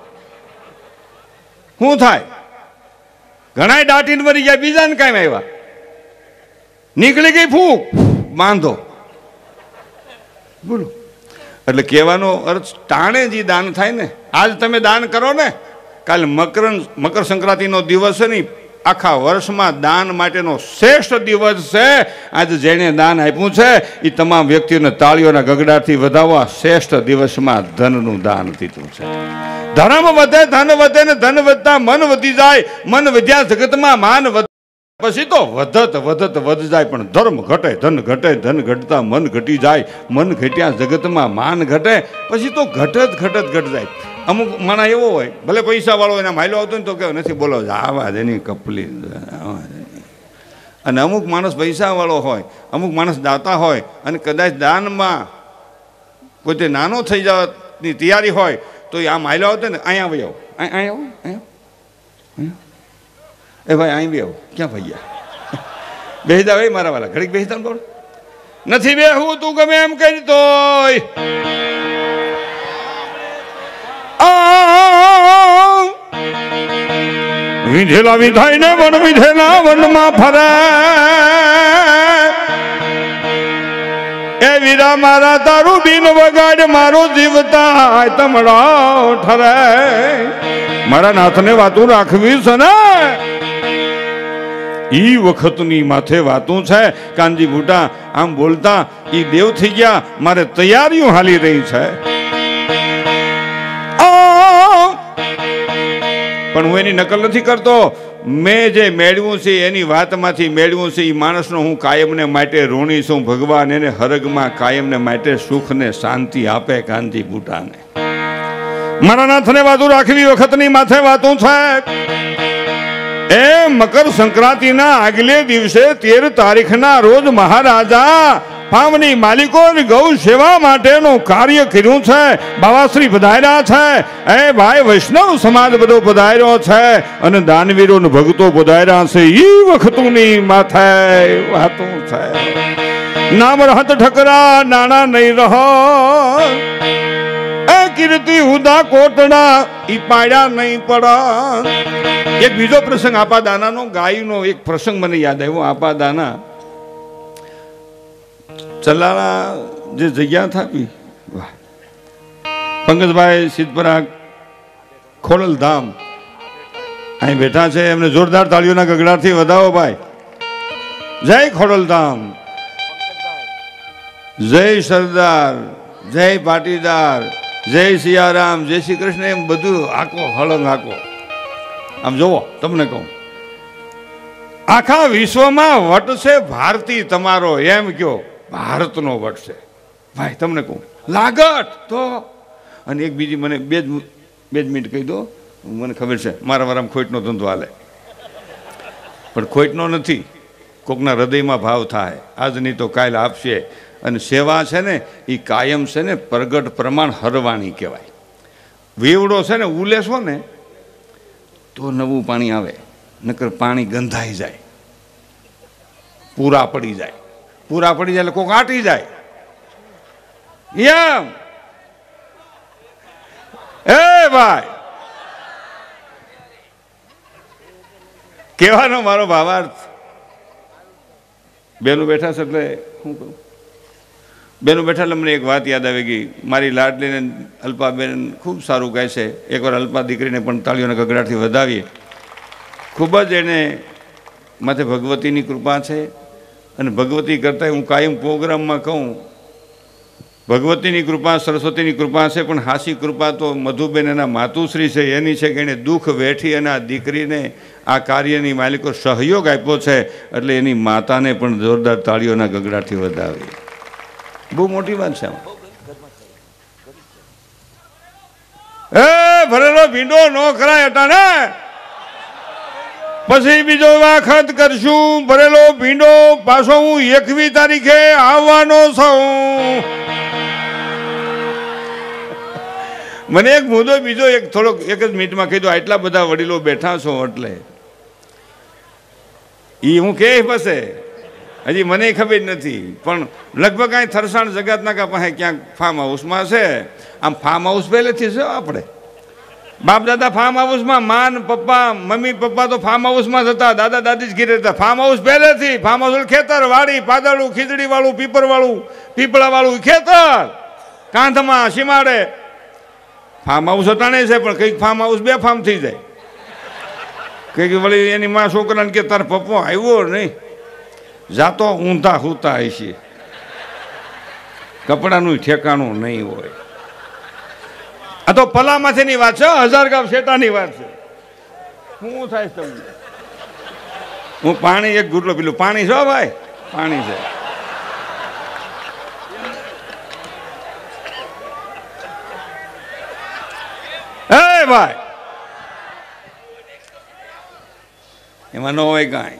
શું થાય? ઘણા દાટીને મરી ગયા, બીજાને કાંઈ આવ્યા, નીકળી ગઈ ફૂક, બાંધો. બોલો. એટલે કહેવાનો અર્થ ટાણે જે દાન થાય ને, આજ તમે દાન કરો ને, કાલે મકર સંક્રાંતિનો દિવસ છે ને, આખા વર્ષમાં દાન માટેનો શ્રેષ્ઠ દિવસ છે. આજે જેણે દાન આપ્યું છે એ તમામ વ્યક્તિઓને તાળીઓના ગગડાથી વધાવવા શ્રેષ્ઠ દિવસમાં ધનનું દાન દીધું છે. ધર્મ વધે ધન વધે ને ધન વધતા મન વધી જાય, મન વધ્યા જગતમાં માન વધે, પછી તો વધત વધત વધ જાય. પણ ધર્મ ઘટે ધન ઘટે, ધન ઘટતા મન ઘટી જાય, મન ઘટ્યા જગતમાં માન ઘટે, પછી તો ઘટત જાય. અમુક માણા એવો હોય, ભલે પૈસા વાળો એના માયલો આવતો ને તો કે નથી બોલો આવા જ એની કપલી. અને અમુક માણસ પૈસા વાળો હોય, અમુક માણસ દાતા હોય, અને કદાચ દાનમાં પોતે નાનો થઈ જવાની તૈયારી હોય તો આ માયલો આવતો ને અહીંયા આવી આવો, અહીંયા એ ભાઈ અહીં બી આવો, ક્યાં ભૈયા બેસતા ભાઈ મારા વાલા ઘડીક બેસતા બોલ નથી બેહવું તું ગમે એમ કરી તો વિધેલા વિધાય ને વન વિધેલા વનમાં ફરે એ વીરા મારા તારું બિન વગાડ મારો જીવતા તમડો ઠરે. મારા નાથને વાતું રાખવી છે ને ઈ વખતની માથે વાતું છે. કાનજી બુટા આમ બોલતા ઈ દેવ થઈ ગયા, મારે તૈયારીઓ હાલી રહી છે. પણ હું એની નકલ નથી કરતો. મેં જે મેળવ્યું છે એની વાતમાંથી મેળવ્યું છે. એ માણસનો હું કાયમને માટે ઋણી છું. ભગવાન એને હરગમાં કાયમને માટે સુખ ને શાંતિ આપે. કાનજી બુટાને મારા નાથને વાતું રાખવી વખતની માથે વાતું છે. એ મકર સંક્રાંતિના આગલે દિવસે 13 તારીખના રોજ મહારાજા ફામની માલિકો ગૌ સેવા માટેનું કાર્ય કર્યું છે. બાવાશ્રી પધાર્યા છે. એ ભાઈ વૈષ્ણવ સમાજ બધો પધાર્યો છે અને દાનવીરો ને ભક્તો પધાર્યા છે. એ વખતની માથે વાતું છે. નામ રહત ઠકરા નાણા નહીં રહો, એ કીર્તિ હુદા કોટડા ઈ પાડ્યા નહીં પડા. એક બીજો પ્રસંગ આપા દાનાનો, ગાયનો એક પ્રસંગ મને યાદ આવ્યો. આપા દાના ચલાલા જે જગ્યા થાપી, વાહ, પંકજભાઈ સિદ્ધપરા ખોડલધામ અહીં બેઠા છે. એમને જોરદાર તાળીઓના ગગડાથી વધાવો ભાઈ. જય ખોડલધામ, જય સરદાર, જય પાટીદાર, જય સિયારામ, જય શ્રી કૃષ્ણ, એમ બધું આખો હળંગ આખો. આમ જોવો, તમને કહું આખા વિશ્વમાં વટ છે ભારતી તમારો, એમ કયો ભારતનો વટ છે ભાઈ. તમને કહું લાગટ તો. અને એક બીજી મને બે જ મિનિટ કહી દો. મને ખબર છે મારા વારામાં ખોટનો ધંધો હાલે, પણ ખોટનો નથી. કોકના હૃદયમાં ભાવ થાય આજ નહીં તો કાલ આપશે. અને સેવા છે ને એ કાયમ છે ને પ્રગટ પ્રમાણ હરવાણી કહેવાય. વેવડો છે ને ઉલેસો ને તો નવું પાણી આવે, નકર પાણી ગંધાઈ જાય, પૂરા પડી જાય. પૂરા પડી જાય એટલે કોક આટી જાય. એમ એ ભાઈ કહેવાનો મારો ભાવાર્થ. બેનું બેઠા છે એટલે શું કહું, બેનું બેઠા એટલે મને એક વાત યાદ આવી ગઈ. મારી લાડલીને અલ્પાબેન ખૂબ સારું કહે છે. એકવાર અલ્પા દીકરીને પણ તાળીઓના ગગડાથી વધાવીએ. ખૂબ જ એને માથે ભગવતીની કૃપા છે. અને ભગવતી કરતાં હું કાયમ પ્રોગ્રામમાં કહું ભગવતીની કૃપા, સરસ્વતીની કૃપા છે, પણ હાસી કૃપા તો મધુબેન એના માતુશ્રી છે એની છે કે એણે દુઃખ વેઠી અને આ દીકરીને આ કાર્યની માલિકો સહયોગ આપ્યો છે. એટલે એની માતાને પણ જોરદાર તાળીઓના ગગડાથી વધાવી. બહુ મોટી વાત છે. એ ભરેલો ભીંડો ન કરાય અટાણે, પછી બીજો વખત કરશું. ભરેલો ભીંડો પાછો હું 21 તારીખે આવવાનો છું. મને એક મુદ્દો બીજો એક થોડોક એક જ મિનિટમાં કીધું. આટલા બધા વડીલો બેઠા છો એટલે એ હું કે પાસે હજી મને ખબર નથી, પણ લગભગ અહીં થરસાણ જગતનાકા પાસે ક્યાંક ફાર્મ હાઉસમાં છે. આમ ફાર્મ હાઉસ પહેલેથી છે. આપણે બાપ દાદા ફાર્મ હાઉસમાં, માન પપ્પા મમ્મી પપ્પા તો ફાર્મ હાઉસમાં જ હતા, દાદા દાદી જ ઘીરે હતા. ફાર્મ હાઉસ પહેલેથી. ફાર્મ હાઉસ ખેતર, વાડી, પાદળું, ખીચડી વાળું, પીપર વાળું, પીપળા વાળું ખેતર, કાંધમાં સીમાડે ફાર્મ હાઉસ અટાણે છે. પણ કંઈક ફાર્મ હાઉસ બે ફાર્મ થઈ જાય. કે વળી એની માં છોકરાને કે તાર પપ્પો આવ્યો નહીં, જાતો ઊંધા હુતા હશે, કપડાનું ઠેકાણું નહીં હોય. આ તો પલામાંથીની વાત છે, 1000 ગામ શેટાની વાત છે. શું થાય તમને? હું પાણી એક ગુટલો પીલું. પાણી છો ભાઈ? પાણી છે. એ ભાઈ એમાં ન હોય કાંઈ.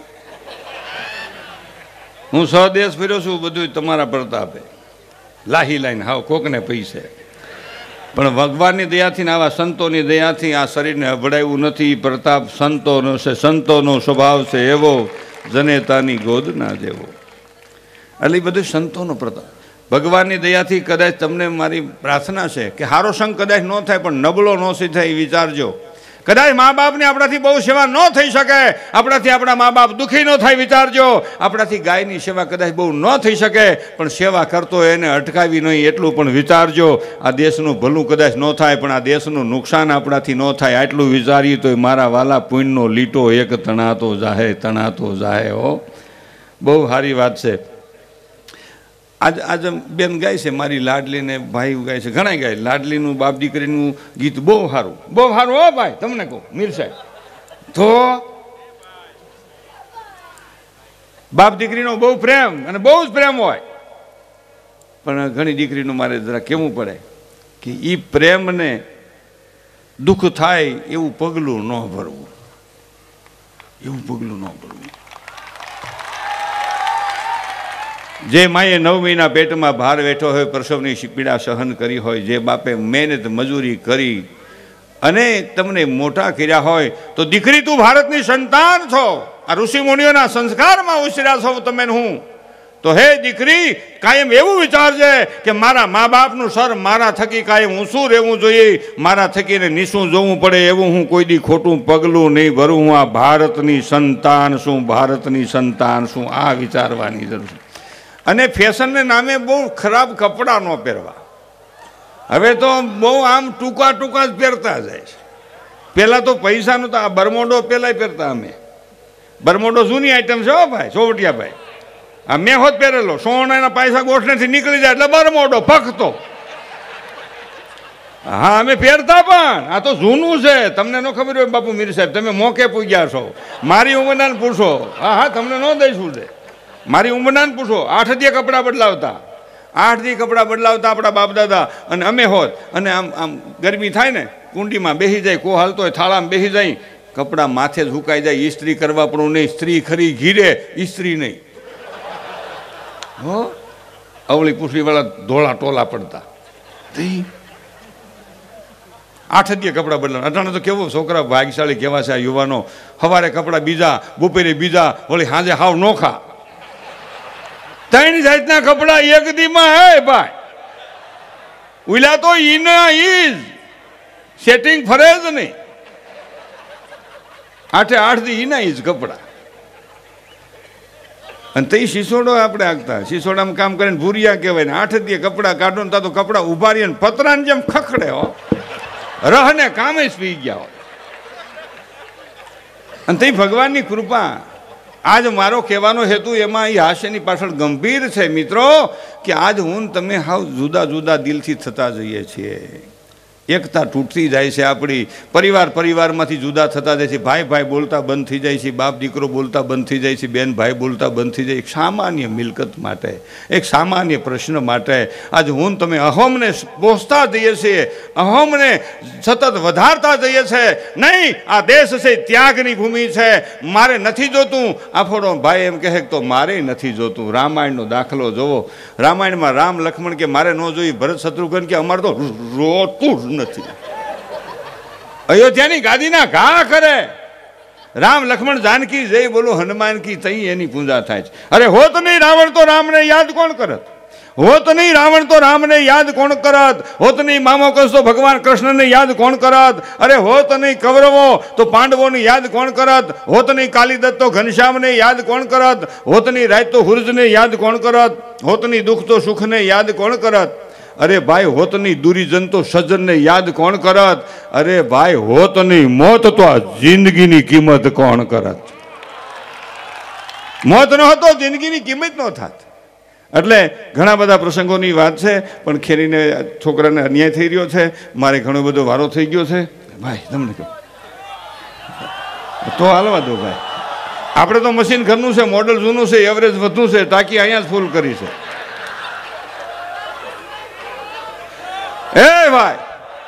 હું સ્વદેશ ફર્યો છું, બધું તમારા પ્રતાપે લાહી લાઈને હાવ કોકને પૈસે, પણ ભગવાનની દયાથી ને આવા સંતોની દયાથી આ શરીરને અભડાયું નથી. પ્રતાપ સંતોનો છે, સંતોનો સ્વભાવ છે એવો, જનેતાની ગોદના જેવો. એટલે બધું સંતોનો પ્રતાપ. ભગવાનની દયાથી કદાચ તમને મારી પ્રાર્થના છે કે સારો સંગ કદાચ ન થાય, પણ નબળો ન થાય એ વિચારજો. કદાચ મા બાપની આપણાથી બહુ સેવા ન થઈ શકે, આપણાથી આપણા મા બાપ દુઃખી ન થાય વિચારજો. આપણાથી ગાયની સેવા કદાચ બહુ ન થઈ શકે, પણ સેવા કરતો એને અટકાવી નહીં એટલું પણ વિચારજો. આ દેશનું ભલું કદાચ ન થાય, પણ આ દેશનું નુકસાન આપણાથી ન થાય આટલું વિચારીએ તો મારા વાલા પુણ્યનો લીટો એક તણાતો જાહે, તણાતો જાહે. હો, બહુ સારી વાત છે. આજે બેન ગાય છે, મારી લાડલીને ભાઈ ગાય છે, ઘણા ગાય. લાડલીનું બાપ દીકરીનું ગીત બહુ સારું, બહુ સારું. હો ભાઈ, તમને કહું મીર સાહેબ, તો બાપ દીકરીનો બહુ પ્રેમ અને બહુ જ પ્રેમ હોય, પણ ઘણી દીકરીનું મારે જરા કહેવું પડે કે એ પ્રેમને દુઃખ થાય એવું પગલું ન ભરવું, એવું પગલું ન ભરવું. જે માએ 9 મહિના પેટમાં ભાર વેઠો હોય, પ્રસવની પીડા સહન કરી હોય, જે બાપે મહેનત મજૂરી કરી અને તમને મોટા કર્યા હોય, તો દીકરી તું ભારતની સંતાન છો. આ ઋષિ મુનિઓના સંસ્કારમાં ઉછર્યા છો તમે. હું તો હે દીકરી, કાયમ એવું વિચારજે કે મારા મા બાપનું સર મારા થકી કાયમ ઊંચું રહેવું જોઈએ, મારા થકીને નીચું જોવું પડે એવું હું કોઈ દી ખોટું પગલું નહીં ભરું. હું આ ભારતની સંતાન છું, ભારતની સંતાન છું. આ વિચારવાની જરૂર છે. અને ફેશનને નામે બહુ ખરાબ કપડાં ન પહેરવા. હવે તો બહુ આમ ટૂંકા ટૂંકા જ પહેરતા જાય છે. પહેલાં તો પૈસા નહોતા. આ બરમોડો પહેલાંય પહેરતા અમે. બરમોડો જૂની આઈટમ છે. હો ભાઈ ચોવટિયા ભાઈ, આ મેં હોત પહેરેલો. સોનાના પૈસા ગોઠણેથી નીકળી જાય એટલે બરમોડો ફકતો. હા, અમે પહેરતા, પણ આ તો જૂનું છે. તમને ન ખબર હોય બાપુ મીર સાહેબ, તમે મોકે પૂગ્યા છો. મારી ઉંમરના પૂછો. હા હા, તમને ન દઈશું છે. મારી ઉંમરના પૂછો. 8 દી કપડાં બદલાવતા, 8 દી કપડાં બદલાવતા આપણા બાપ દાદા. અને અમે હોત અને આમ આમ ગરમી થાય ને, કુંડીમાં બેસી જાય, કો હાલતો હોય થાળામાં બેસી જાય, કપડાં માથે જ સુકાઈ જાય. ઇસ્ત્રી કરવા પણ નહીં. સ્ત્રી ખરી ઘીરે, ઇસ્ત્રી નહીં. હો, અવળી પૂછડીવાળા ધોળા ટોલા પડતા. 8 દી કપડાં બદલાવ. અટાણે તો કેવું છોકરા ભાગ્યશાળી કેવા છે આ યુવાનો. સવારે કપડાં બીજા, બપોરે બીજા, વળી સાંજે હાવ નોખા. 3 જાતના કપડા એક દીમાં. હે ભાઈ, ઉલા તો ઈના ઈજ સેટિંગ ફરે જ નહીં. 8 દી ઈના ઈજ કપડા. અને તે શીસોડો આપણે આગતા, શીસોડામાં કામ કરીને ભૂરિયા કહેવાય ને. 8 દી કપડા કાઢો ને તો કપડા ઉભા રહીએ ને પતરાની જેમ ખખડે. હો, રહને કામે જ પી ગયા હોય. અને તે ભગવાનની કૃપા. આજ મારો કહેવાનો હેતુ એમાં એ હાસ્યની પાછળ ગંભીર છે મિત્રો, કે આજ હું તમે હાવ જુદા જુદા દિલથી થતા જઈએ છીએ. એકતા તૂટતી જાય છે આપણી. પરિવારમાંથી જુદા થતા જાય છે. ભાઈ બોલતા બંધ થઈ જાય છે, બાપ દીકરો બોલતા બંધ થઈ જાય છે, બેન ભાઈ બોલતા બંધ થઈ જાય. એક સામાન્ય મિલકત માટે, એક સામાન્ય પ્રશ્ન માટે આજ હું તમે અહમને પોષતા જઈએ છીએ, અહમને સતત વધારતા જઈએ છીએ. નહીં, આ દેશ છે ત્યાગની ભૂમિ છે. મારે નથી જોતું. આફોડો ભાઈ એમ કહે તો મારે નથી જોતું. રામાયણનો દાખલો જોવો. રામાયણમાં રામ લક્ષ્મણ કે મારે ન જોઈ, ભરત શત્રુઘ્ન કે અમારે તો રોતું નથી. અયોધ્યાની ગાદીના ઘા કરે. રામ લક્ષ્મણ જાનકી જય બોલો હનુમાન કી તઈ એની પૂજા થાય છે. અરે હોત નહીં રાવણ તો રામને યાદ કોણ કરત? હોત નહીં રાવણ તો રામને યાદ કોણ કરત? હોત નહીં મામો કસ તો ભગવાન કૃષ્ણને યાદ કોણ કરત? અરે હોત નહીં કૌરવો તો પાંડવોને યાદ કોણ કરત? હોત નહીં કાલીદત્ત તો ઘનશ્યામને યાદ કોણ કરત? હોત નહીં રાત તો હુર્જને યાદ કોણ કરત? હોત નહીં દુઃખ તો સુખને યાદ કોણ કરત? અરે ભાઈ હોત નહીં દુરીજન તો સજ્જનને યાદ કોણ કરત? અરે ભાઈ હોત નહીં મોત તો આ જિંદગીની કિંમત કોણ કરત? મોત ન હતો જિંદગીની કિંમત ન થાત. એટલે ઘણા બધા પ્રસંગોની વાત છે, પણ ખેરીને છોકરાને અન્યાય થઈ રહ્યો છે. મારે ઘણો બધો વારો થઈ ગયો છે ભાઈ, તમને કહો તો હાલવા દો ભાઈ. આપણે તો મશીન ઘરનું છે, મોડલ જૂનું છે, એવરેજ વધુ છે, ટાંકી અહીંયા જ ફૂલ કરી છે. એ ભાઈ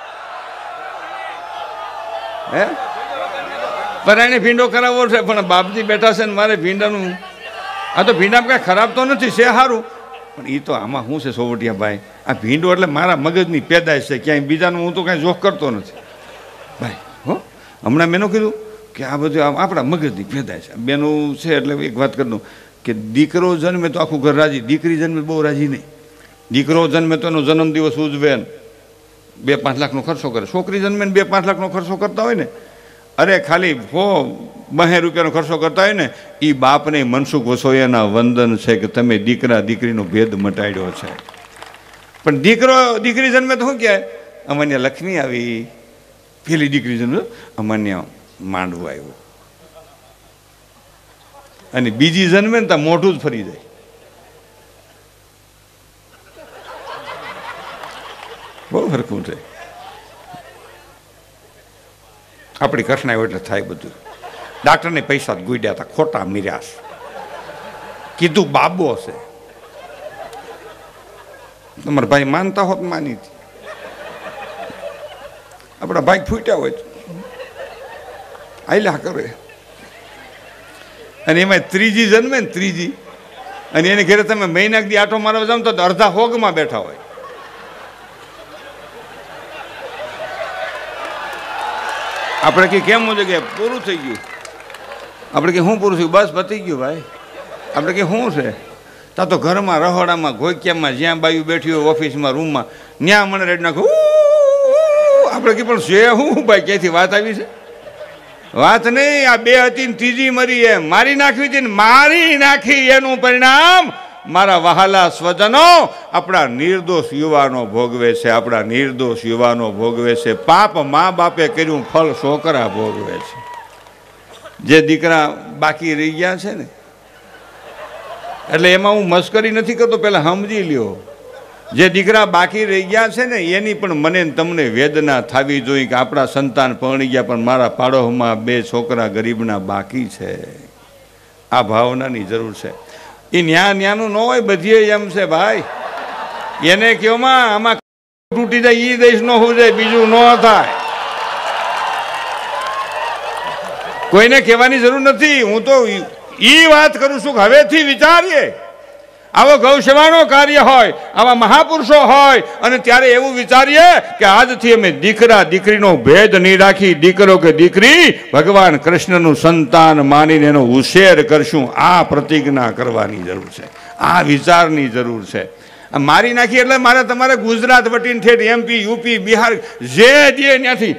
હે પરાણે ભીંડો કરાવવો છે, પણ બાપજી બેઠા છે ને મારે ભીંડાનું આ તો ભીંડામાં કાંઈ ખરાબ તો નથી, છે સારું, પણ એ તો આમાં શું છે સોવટિયા ભાઈ, આ ભીંડો એટલે મારા મગજની પેદાશ છે, ક્યાંય બીજાનું હું તો કાંઈ જોખ કરતો નથી ભાઈ. હો હમણાં મેં કીધું કે આ બધું આપણા મગજની પેદાશ છે. બેનું છે એટલે એક વાત કરી દઉં કે દીકરો જન્મે તો આખું ઘર રાજી, દીકરી જન્મે બહુ રાજી નહીં. દીકરો જન્મે તો એનો જન્મદિવસ ઉજવે ને 2-5 લાખનો ખર્ચો કરે, છોકરી જન્મે ને 2-5 લાખનો ખર્ચો કરતા હોય ને, અરે ખાલી 100-200 રૂપિયાનો ખર્ચો કરતા હોય ને, એ બાપને મનસુખ વસોયાના વંદન છે કે તમે દીકરા દીકરીનો ભેદ મટાડ્યો છે. પણ દીકરી જન્મે તો શું કહે, અમાન્ય લક્ષ્મી આવી, પેલી દીકરી જન્મે અમાન્ય માંડવું આવ્યું, અને બીજી જન્મે ને ત્યાં મોઢું જ ફરી જાય. બહુ ફરકું છે. આપણી કઠણાઈ એટલે થાય બધું. ડાક્ટરને પૈસા જ ગુડ્યા હતા, ખોટા મિર્યાસ કીધું બાબો હશે. તમારા ભાઈ માનતા હોત માની હતી, આપણા ભાઈ ફૂટ્યા હોય આયલા કરે. અને એમાં ત્રીજી જન્મે ને ત્રીજી, અને એને ઘરે તમે મહિના દી આટો મારવા જાવ તો અડધા હોગમાં બેઠા હોય. આપણે કે કેમ છે કે પૂરું થઈ ગયું, આપણે કે શું પૂરું થયું, બસ પતી ગયું ભાઈ. આપણે કે શું છે, ત્યાં તો ઘરમાં રહોડામાં ઘોક્યામાં જ્યાં બાયું બેઠી હોય ઓફિસમાં રૂમમાં ત્યાં મને રેડ નાખું. આપણે કે પણ છે હું ભાઈ, ક્યાંથી વાત આવી છે? વાત નહીં, આ 2 હતી ને ત્રીજી મરી, એ મારી નાખવી હતી ને મારી નાખી, એનું પરિણામ મારા વહાલા સ્વજનો આપણા નિર્દોષ યુવાનો ભોગવે છે, આપણા નિર્દોષ યુવાનો ભોગવે છે. પાપ મા બાપે કર્યું ફળ છોકરા ભોગવે છે. જે દીકરા બાકી રહી ગયા છે ને, એટલે એમાં હું મસ્કરી નથી કરતો, પહેલા સમજી લ્યો. જે દીકરા બાકી રહી ગયા છે ને એની પણ મને તમને વેદના થવી જોઈએ કે આપણા સંતાન પરણી ગયા પણ મારા પાડોશમાં 2 છોકરા ગરીબના બાકી છે. આ ભાવનાની જરૂર છે. એ ન્યાનું ન હોય, બધી એમ છે ભાઈ. એને કયો માં આમાં તૂટી જાય એ દેશ નો હોવું જાય, બીજું ન થાય. કોઈને કહેવાની જરૂર નથી. હું તો એ વાત કરું છું કે હવેથી વિચારીએ. આવો ગૌસેવાનો કાર્ય હોય, આવા મહાપુરુષો હોય, અને ત્યારે એવું વિચારીએ કે આજથી અમે દીકરા દીકરીનો ભેદ નહીં રાખી, દીકરો કે દીકરી ભગવાન કૃષ્ણનું સંતાન માનીને એનો ઉછેર કરશું. આ પ્રતિજ્ઞા કરવાની જરૂર છે, આ વિચારની જરૂર છે. મારી નાખી એટલે મારે તમારે ગુજરાત વટીને ઠેઠ MP UP બિહાર જે દે ત્યાંથી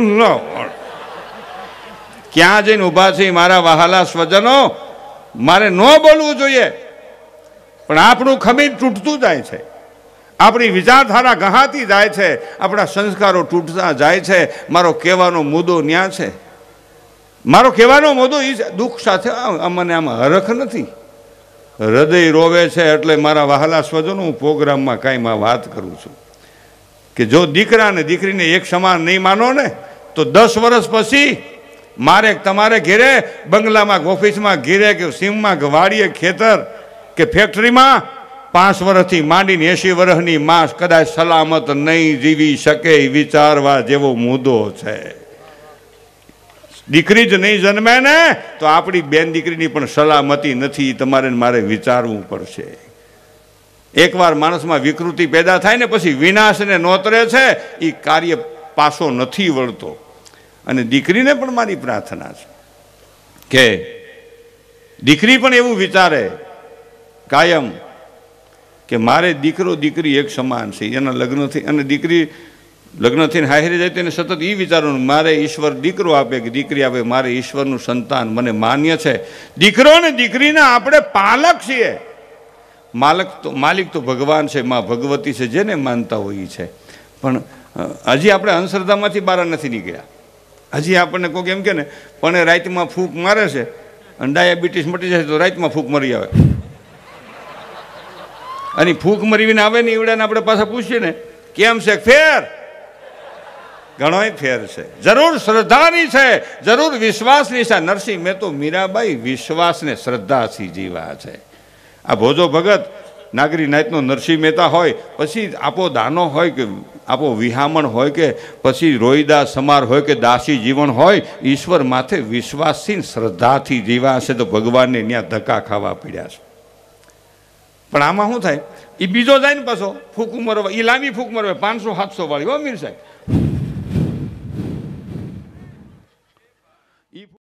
ક્યાં જઈને ઊભા છે મારા વહાલા સ્વજનો, મારે ન બોલવું જોઈએ. પણ આપણું ખમીર તૂટતું જાય છે, આપણી વિચારધારા ગહાતી જાય છે, આપણા સંસ્કારો તૂટતા જાય છે. મારો કહેવાનો મુદ્દો ન્યા છે, મારો કહેવાનો મુદ્દો એ દુઃખ સાથે મને આમાં હરખ નથી, હૃદય રોવે છે. એટલે મારા વહાલા સ્વજનો હું પ્રોગ્રામમાં કાંઈ વાત કરું છું કે જો દીકરા ને દીકરીને એક સમાન નહીં માનો ને તો 10 વર્ષ પછી મારે તમારે ઘેરે બંગલામાં ઓફિસમાં ઘેરે કે સીમમાં વાડીએ ખેતર કે ફેક્ટરીમાં 5 વર્ષથી માંડીને 80 વર્ષની માં કદાચ સલામત નહીં જીવી શકે. વિચારવા જેવો મુદ્દો છે. દીકરી જ નહીં જન્મે ને તો આપણી બેન દીકરીની પણ સલામતી નથી. તમારે મારે વિચારવું પડશે. એકવાર માણસમાં વિકૃતિ પેદા થાય ને પછી વિનાશને નોતરે છે, એ કાર્ય પાછો નથી વળતો. અને દીકરીને પણ મારી પ્રાર્થના છે કે દીકરી પણ એવું વિચારે કાયમ કે મારે દીકરો દીકરી એક સમાન છે. એના લગ્નથી અને દીકરી લગ્ન થઈને હાહેરી જાય તેને સતત એ વિચારવાનું મારે ઈશ્વર દીકરો આપે કે દીકરી આપે, મારે ઈશ્વરનું સંતાન મને માન્ય છે. દીકરો ને દીકરીના આપણે પાલક છીએ. માલિક તો ભગવાન છે, માં ભગવતી છે, જેને માનતા હોય છે. પણ હજી આપણે અંધશ્રદ્ધામાંથી બહાર નથી નીકળ્યા. હજી આપણને કોઈક એમ કે ને પણ રાતમાં ફૂંક મારે છે અને ડાયાબિટીસ મટી જાય તો રાતમાં ફૂંક મરી આવે, અને ફૂંક મરીને આવે ને એવડાને આપણે પાછા પૂછીએ ને કેમ છે, ફેર ઘણોય ફેર છે. જરૂર શ્રદ્ધાની છે, જરૂર વિશ્વાસની છે. નરસિંહ મહેતો મીરાબાઈ વિશ્વાસને શ્રદ્ધાથી જીવા છે. આ ભોજો ભગત નાગરી નાયતનો નરસિંહ મહેતા હોય, પછી આપો દાનો હોય કે આપો વિહામણ હોય કે પછી રોહિદાસ સમાર હોય કે દાસી જીવન હોય, ઈશ્વર માથે વિશ્વાસથી શ્રદ્ધાથી જીવા છે તો ભગવાનને ત્યાં ધક્કા ખાવા પડ્યા છે. પણ આમાં શું થાય, એ બીજો જાય ને પાછો ફૂંક મરવા, એ લાંબી ફૂંક મરવા 500-700 વાળી હો મીર સાહેબ.